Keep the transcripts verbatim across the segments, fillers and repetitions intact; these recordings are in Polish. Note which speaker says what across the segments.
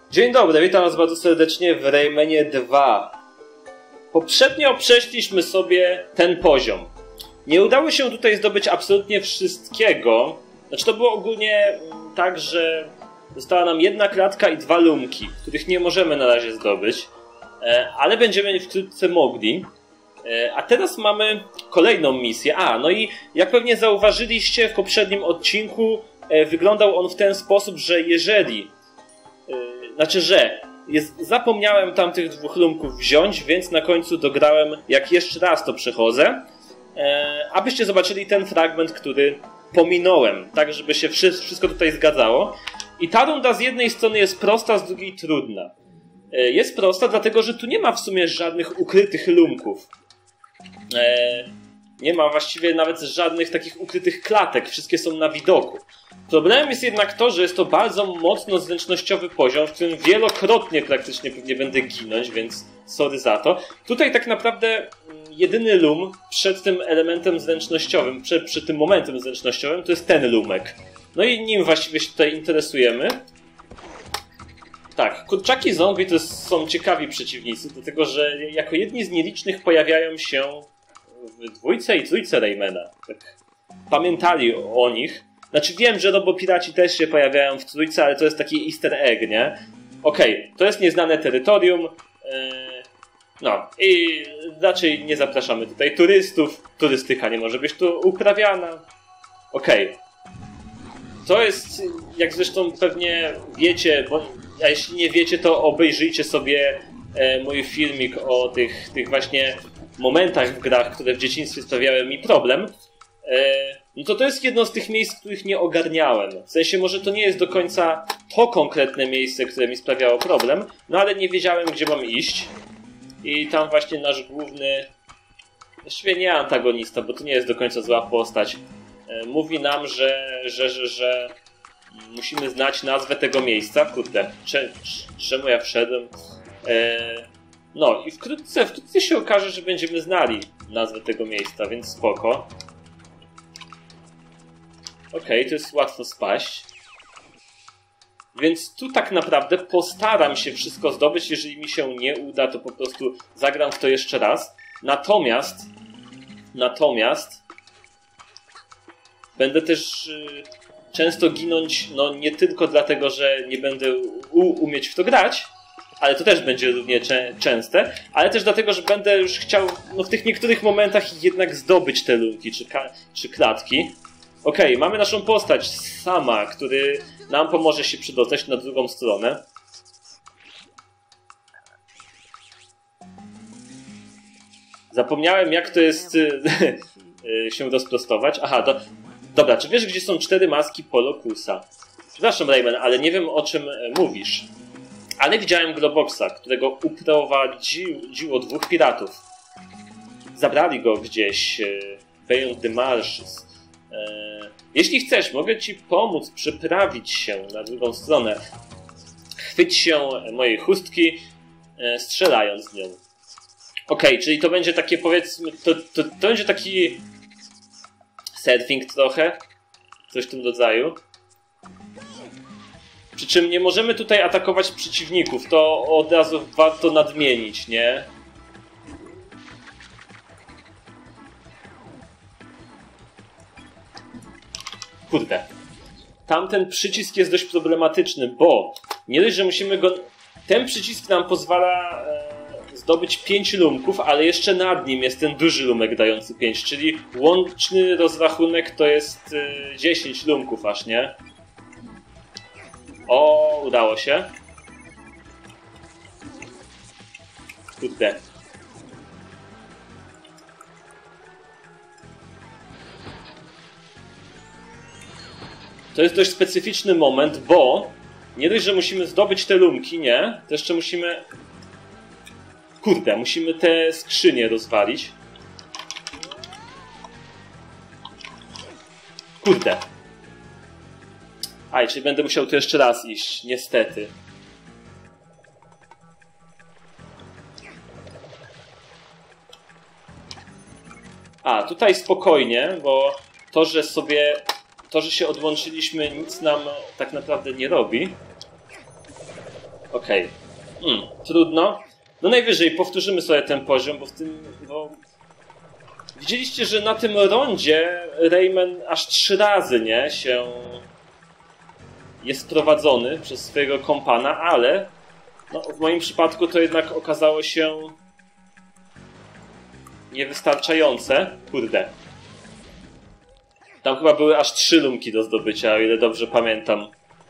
Speaker 1: Dzień dobry, witam was bardzo serdecznie w Raymanie dwa. Poprzednio przeszliśmy sobie ten poziom. Nie udało się tutaj zdobyć absolutnie wszystkiego. Znaczy to było ogólnie tak, że została nam jedna klatka i dwa lumki, których nie możemy na razie zdobyć, ale będziemy wkrótce mogli. A teraz mamy kolejną misję. A, no i jak pewnie zauważyliście w poprzednim odcinku, wyglądał on w ten sposób, że jeżeli... Znaczy, że jest, zapomniałem tamtych dwóch lumków wziąć, więc na końcu dograłem, jak jeszcze raz to przechodzę, e, abyście zobaczyli ten fragment, który pominąłem, tak żeby się wszystko tutaj zgadzało. I ta runda z jednej strony jest prosta, z drugiej trudna. E, jest prosta, dlatego że tu nie ma w sumie żadnych ukrytych lumków. E, nie ma właściwie nawet żadnych takich ukrytych klatek, wszystkie są na widoku. Problemem jest jednak to, że jest to bardzo mocno zręcznościowy poziom, w którym wielokrotnie praktycznie pewnie będę ginąć, więc sorry za to. Tutaj tak naprawdę jedyny lum przed tym elementem zręcznościowym, przed, przed tym momentem zręcznościowym, to jest ten lumek. No i nim właściwie się tutaj interesujemy. Tak, kurczaki zombie to są ciekawi przeciwnicy, dlatego że jako jedni z nielicznych pojawiają się w dwójce i trójce Raymana. Tak pamiętali o nich. Znaczy wiem, że robopiraci też się pojawiają w trójce, ale to jest taki easter egg, nie? Okej, okay, to jest nieznane terytorium. Yy, no i raczej nie zapraszamy tutaj turystów. Turystyka nie może być tu uprawiana. Okej. Okay. To jest, jak zresztą pewnie wiecie, bo a jeśli nie wiecie, to obejrzyjcie sobie e, mój filmik o tych, tych właśnie momentach w grach, które w dzieciństwie sprawiały mi problem. E, No to to jest jedno z tych miejsc, których nie ogarniałem. W sensie może to nie jest do końca to konkretne miejsce, które mi sprawiało problem, no ale nie wiedziałem, gdzie mam iść. I tam właśnie nasz główny, właściwie nie antagonista, bo to nie jest do końca zła postać, mówi nam, że, że, że, że musimy znać nazwę tego miejsca. Kurde, cze, czemu ja wszedłem? No i wkrótce, wkrótce się okaże, że będziemy znali nazwę tego miejsca, więc spoko. Okej, okay, to jest łatwo spaść. Więc tu tak naprawdę postaram się wszystko zdobyć. Jeżeli mi się nie uda, to po prostu zagram w to jeszcze raz. Natomiast, natomiast będę też y, często ginąć, no nie tylko dlatego, że nie będę u, umieć w to grać, ale to też będzie równie cze, częste, ale też dlatego, że będę już chciał no, w tych niektórych momentach jednak zdobyć te lunki czy, czy klatki. Okej, okay, mamy naszą postać sama, który nam pomoże się przedostać na drugą stronę. Zapomniałem, jak to jest się rozprostować. Aha, do, dobra, czy wiesz, gdzie są cztery maski Polokusa? Przepraszam, Rayman, ale nie wiem, o czym mówisz. Ale widziałem Globoxa, którego uprowadziło dwóch piratów. Zabrali go gdzieś beyond the marshes. Jeśli chcesz, mogę ci pomóc przeprawić się na drugą stronę. Chwyć się mojej chustki, strzelając z nią. Okej, okay, czyli to będzie takie, powiedzmy, to, to, to będzie taki surfing trochę, coś w tym rodzaju. Przy czym nie możemy tutaj atakować przeciwników, to od razu warto nadmienić, nie? Kurde. Tamten przycisk jest dość problematyczny, bo nie dość, że musimy go... Ten przycisk nam pozwala e, zdobyć pięć lumków, ale jeszcze nad nim jest ten duży lumek dający pięć, czyli łączny rozrachunek to jest e, dziesięć lumków aż, nie? O, udało się. Kurde. To jest dość specyficzny moment, bo nie dość, że musimy zdobyć te lumki, nie? To jeszcze musimy... Kurde, musimy te skrzynie rozwalić. Kurde. Aj, czyli będę musiał tu jeszcze raz iść, niestety. A, tutaj spokojnie, bo to, że sobie... To, że się odłączyliśmy, nic nam tak naprawdę nie robi. Okej. Okay. Hmm, trudno. No najwyżej powtórzymy sobie ten poziom, bo w tym... Bo... Widzieliście, że na tym rondzie Rayman aż trzy razy, nie, się jest prowadzony przez swojego kompana, ale no, w moim przypadku to jednak okazało się niewystarczające. Kurde. Tam chyba były aż trzy lumki do zdobycia, o ile dobrze pamiętam.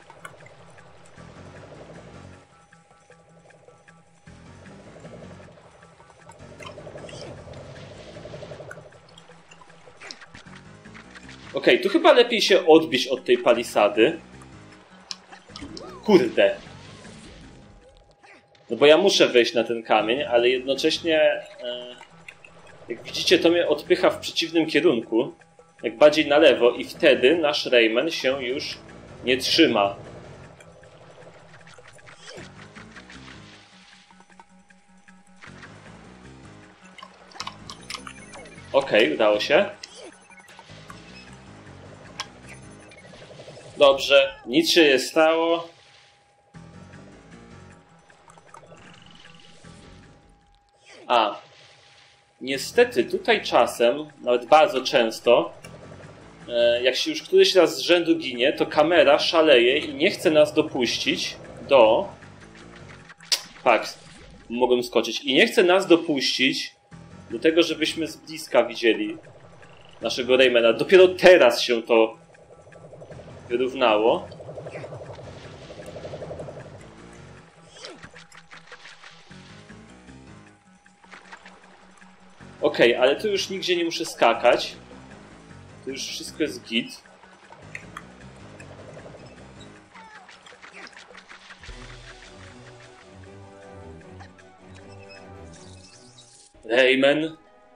Speaker 1: Okej, okay, tu chyba lepiej się odbić od tej palisady. Kurde. No bo ja muszę wejść na ten kamień, ale jednocześnie... E, jak widzicie, to mnie odpycha w przeciwnym kierunku. Jak bardziej na lewo i wtedy nasz Rayman się już nie trzyma. Okej, okay, udało się. Dobrze, nic się nie stało. A, niestety tutaj czasem, nawet bardzo często, jak się już któryś raz z rzędu ginie, to kamera szaleje i nie chce nas dopuścić do... Tak, mogłem skoczyć. I nie chce nas dopuścić do tego, żebyśmy z bliska widzieli naszego Raymana. Dopiero teraz się to wyrównało. Okej, okay, ale tu już nigdzie nie muszę skakać. Tu już wszystko jest git. Rayman,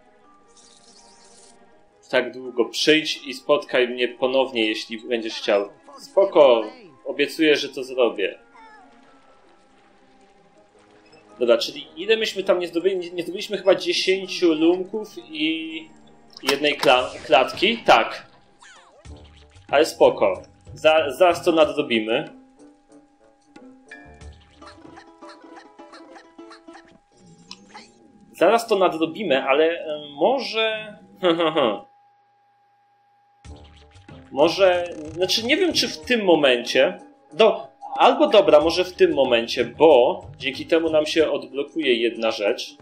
Speaker 1: tak długo. Przyjdź i spotkaj mnie ponownie, jeśli będziesz chciał. Spoko, obiecuję, że to zrobię. Dobra, czyli ile myśmy tam nie zdobyli? Nie zdobyliśmy chyba dziesięciu lumków i jednej kla klatki? Tak. Ale spoko. Za zaraz to nadrobimy. Zaraz to nadrobimy, ale może... może... Znaczy nie wiem, czy w tym momencie... No, albo dobra, może w tym momencie, bo dzięki temu nam się odblokuje jedna rzecz.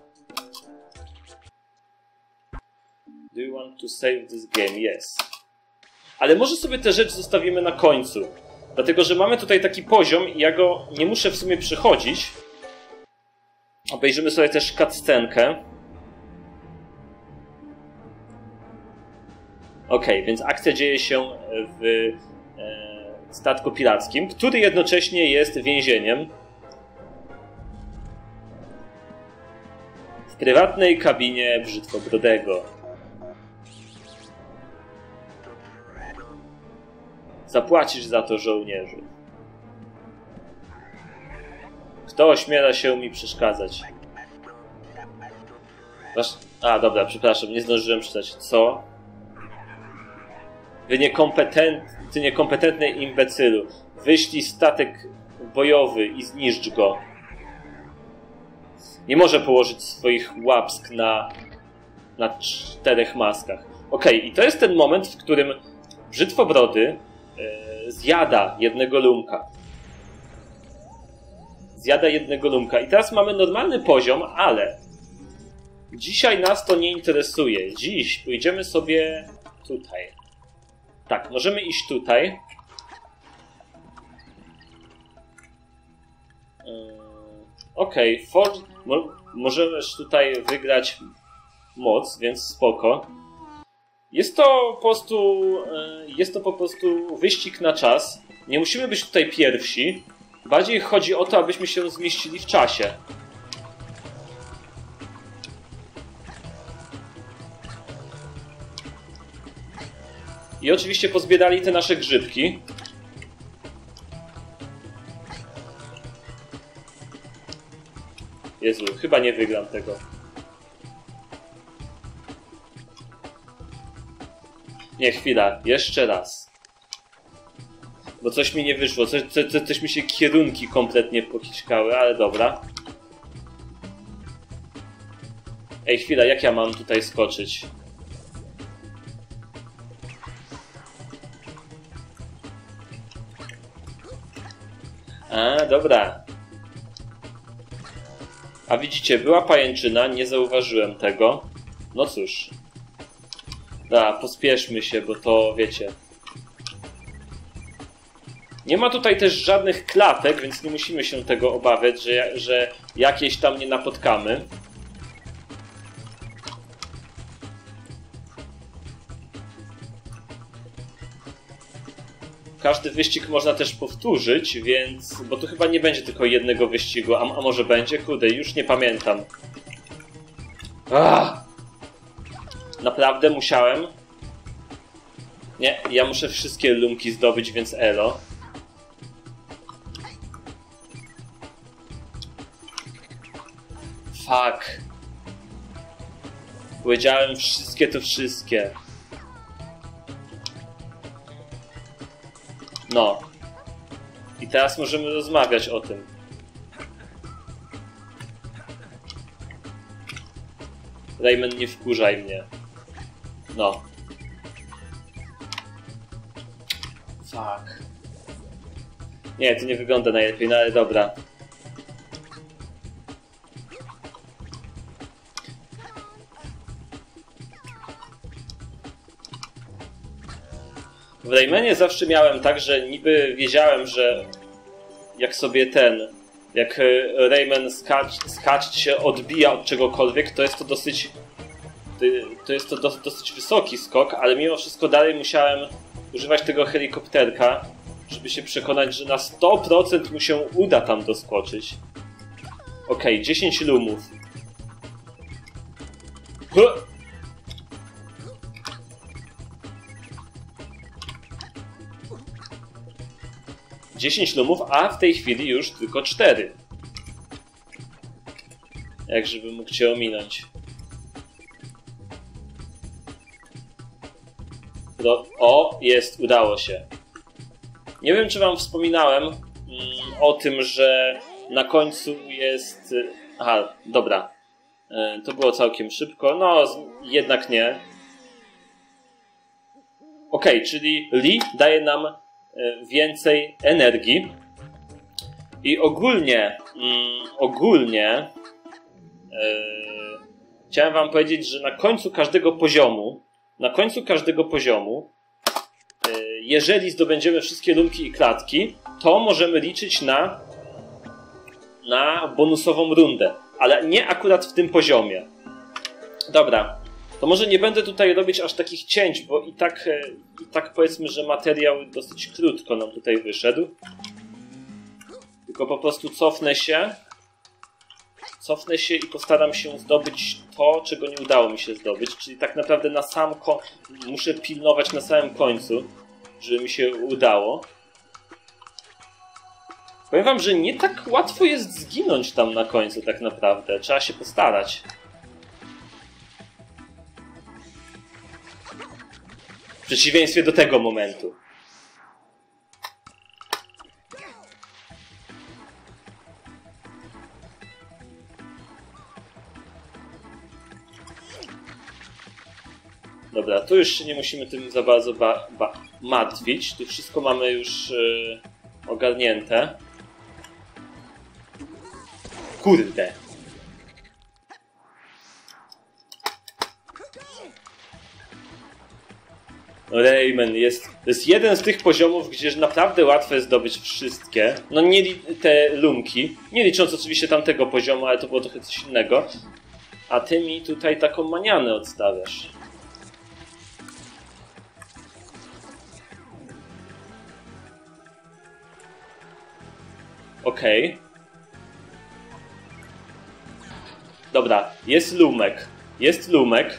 Speaker 1: Do you want to save this game? Yes. Ale może sobie tę rzecz zostawimy na końcu. Dlatego, że mamy tutaj taki poziom i ja go nie muszę w sumie przechodzić. Obejrzymy sobie też cutscenkę. Ok, więc akcja dzieje się w e, statku pirackim, który jednocześnie jest więzieniem. W prywatnej kabinie Brzydkobrodego. Zapłacisz za to, żołnierzu. Kto ośmiela się mi przeszkadzać? A, dobra, przepraszam, nie zdążyłem przeczytać. Co? Wy niekompetent... Ty niekompetentny imbecylu. Wyślij statek bojowy i zniszcz go. Nie może położyć swoich łapsk na... na czterech maskach. Okej, okay, i to jest ten moment, w którym Brzytwobrody yy, zjada jednego lumka. Zjada jednego lumka. I teraz mamy normalny poziom, ale dzisiaj nas to nie interesuje. Dziś pójdziemy sobie tutaj. Tak, możemy iść tutaj. Yy, Okej, okay. Mo możesz tutaj wygrać moc, więc spoko. Jest to po prostu, yy, jest to po prostu wyścig na czas. Nie musimy być tutaj pierwsi. Bardziej chodzi o to, abyśmy się zmieścili w czasie. I oczywiście pozbierali te nasze grzybki. Jezu, chyba nie wygram tego. Nie, chwila, jeszcze raz. Bo coś mi nie wyszło, coś, coś, coś mi się kierunki kompletnie pokiczkały, ale dobra. Ej, chwila, jak ja mam tutaj skoczyć? A, dobra. A widzicie, była pajęczyna, nie zauważyłem tego. No cóż. Da, pospieszmy się, bo to wiecie. Nie ma tutaj też żadnych klatek, więc nie musimy się tego obawiać, że, że jakieś tam nie napotkamy. Każdy wyścig można też powtórzyć, więc... Bo tu chyba nie będzie tylko jednego wyścigu, a, a może będzie? Kurde, już nie pamiętam. Ach! Naprawdę musiałem? Nie, ja muszę wszystkie lumki zdobyć, więc elo. Fuck. Powiedziałem wszystkie to wszystkie. No. I teraz możemy rozmawiać o tym. Rayman, nie wkurzaj mnie. No. Fuck. Nie, to nie wygląda najlepiej, no ale dobra. W Raymanie zawsze miałem tak, że niby wiedziałem, że jak sobie ten, jak Rayman skacz, skacz się odbija od czegokolwiek, to jest to dosyć, to jest to dos, dosyć wysoki skok, ale mimo wszystko dalej musiałem używać tego helikopterka, żeby się przekonać, że na sto procent mu się uda tam doskoczyć. Okej, okay, dziesięć lumów. Huh! dziesięć lumów, a w tej chwili już tylko cztery. Jak żeby mógł cię ominąć. Do... O, jest, udało się. Nie wiem, czy wam wspominałem mm, o tym, że na końcu jest... Aha, dobra. E, to było całkiem szybko. No, jednak nie. Okej, okay, czyli Lee daje nam więcej energii i ogólnie mm, ogólnie yy, chciałem wam powiedzieć, że na końcu każdego poziomu na końcu każdego poziomu yy, jeżeli zdobędziemy wszystkie lumki i klatki, to możemy liczyć na na bonusową rundę, ale nie akurat w tym poziomie. Dobra, to może nie będę tutaj robić aż takich cięć, bo i tak, i tak powiedzmy, że materiał dosyć krótko nam tutaj wyszedł. Tylko po prostu cofnę się. Cofnę się i postaram się zdobyć to, czego nie udało mi się zdobyć. Czyli tak naprawdę na sam ko- muszę pilnować na samym końcu, żeby mi się udało. Powiem wam, że nie tak łatwo jest zginąć tam na końcu tak naprawdę. Trzeba się postarać. W przeciwieństwie do tego momentu. Dobra, tu już się nie musimy tym za bardzo ba ba martwić. Tu wszystko mamy już yy, ogarnięte. Kurde. Rayman jest, to jest jeden z tych poziomów, gdzie naprawdę łatwo jest zdobyć wszystkie. No nie te lumki, nie licząc oczywiście tamtego poziomu, ale to było trochę coś innego. A ty mi tutaj taką manianę odstawiasz. Okej. Okay. Dobra, jest lumek. Jest lumek.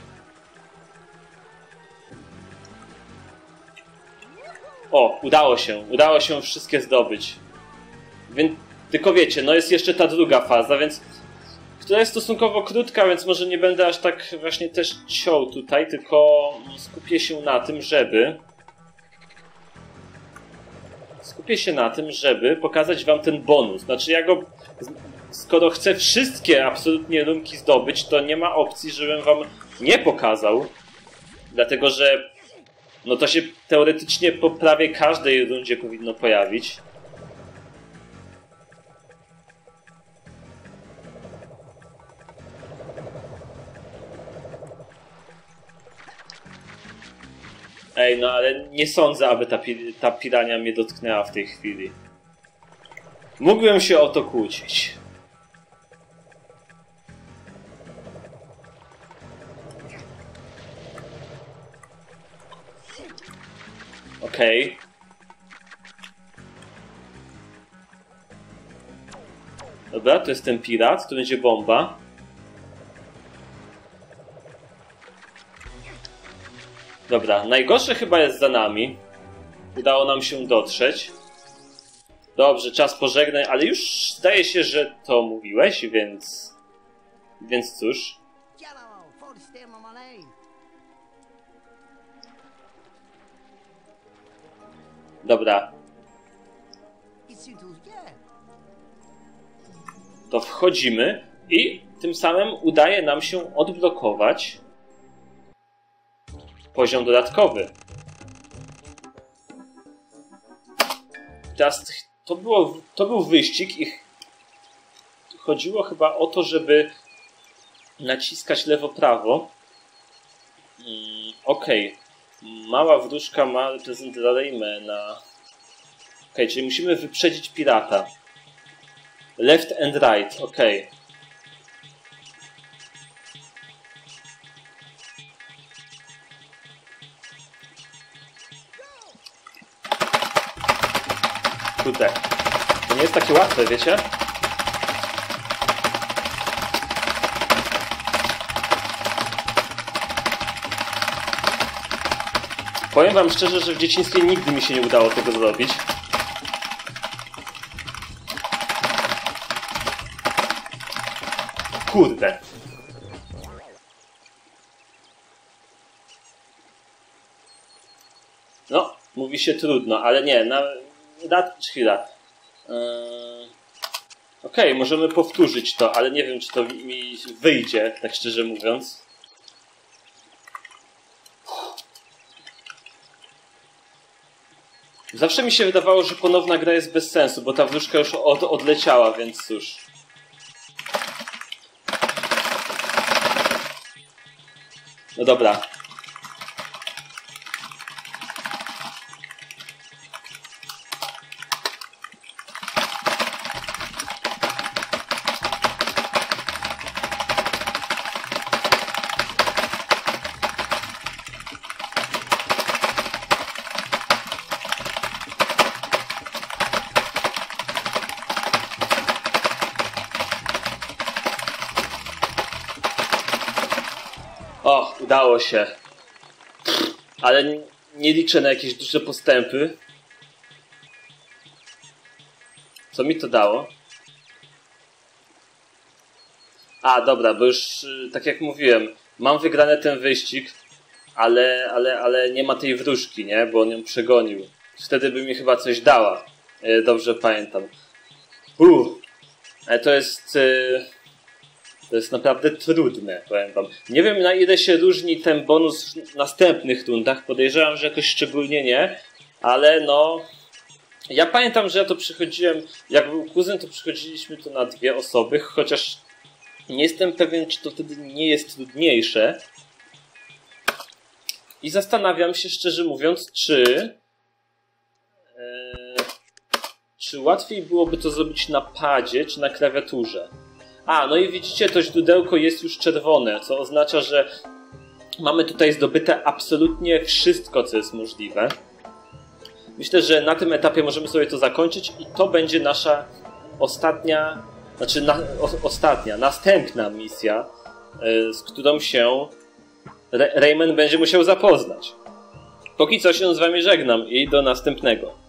Speaker 1: O, udało się. Udało się wszystkie zdobyć. Więc, tylko wiecie, no jest jeszcze ta druga faza, więc... która jest stosunkowo krótka, więc może nie będę aż tak właśnie też ciął tutaj, tylko skupię się na tym, żeby... skupię się na tym, żeby pokazać wam ten bonus. Znaczy ja go... Skoro chcę wszystkie absolutnie runki zdobyć, to nie ma opcji, żebym wam nie pokazał. Dlatego, że no to się teoretycznie po prawie każdej rundzie powinno pojawić. Ej, no ale nie sądzę, aby ta, pi ta pirania mnie dotknęła w tej chwili. Mógłbym się o to kłócić. Okej. Okay. Dobra, to jest ten pirat, to będzie bomba. Dobra, najgorsze chyba jest za nami. Udało nam się dotrzeć. Dobrze, czas pożegnać, ale już zdaje się, że to mówiłeś, więc... Więc cóż. Dobra. To wchodzimy i tym samym udaje nam się odblokować poziom dodatkowy. Teraz to, było, to był wyścig i chodziło chyba o to, żeby naciskać lewo-prawo. Mm, Okej. Okay. Mała wróżka ma prezent dla Raymana. Okej, okay, czyli musimy wyprzedzić pirata. Left and right, okej. Okay. Kurde, to nie jest takie łatwe, wiecie? Powiem wam szczerze, że w dzieciństwie nigdy mi się nie udało tego zrobić. Kurde. No, mówi się trudno, ale nie, na... na chwila. Yy... Okej, okay, możemy powtórzyć to, ale nie wiem, czy to mi wyjdzie, tak szczerze mówiąc. Zawsze mi się wydawało, że ponowna gra jest bez sensu, bo ta wróżka już od, odleciała, więc cóż. No dobra. O, udało się. Ale nie liczę na jakieś duże postępy. Co mi to dało? A, dobra, bo już, tak jak mówiłem, mam wygrany ten wyścig, ale, ale, ale nie ma tej wróżki, nie? Bo on ją przegonił. Wtedy by mi chyba coś dała. Dobrze pamiętam. Uff, ale to jest... To jest naprawdę trudne, powiem wam. Nie wiem, na ile się różni ten bonus w następnych rundach. Podejrzewam, że jakoś szczególnie nie. Ale no... Ja pamiętam, że ja to przychodziłem... Jak był kuzyn, to przychodziliśmy to na dwie osoby. Chociaż nie jestem pewien, czy to wtedy nie jest trudniejsze. I zastanawiam się, szczerze mówiąc, czy... E, czy łatwiej byłoby to zrobić na padzie, czy na klawiaturze. A, no i widzicie, to źródełko jest już czerwone, co oznacza, że mamy tutaj zdobyte absolutnie wszystko, co jest możliwe. Myślę, że na tym etapie możemy sobie to zakończyć i to będzie nasza ostatnia, znaczy na, o, ostatnia, następna misja, y, z którą się Rayman będzie musiał zapoznać. Póki co się z wami żegnam i do następnego.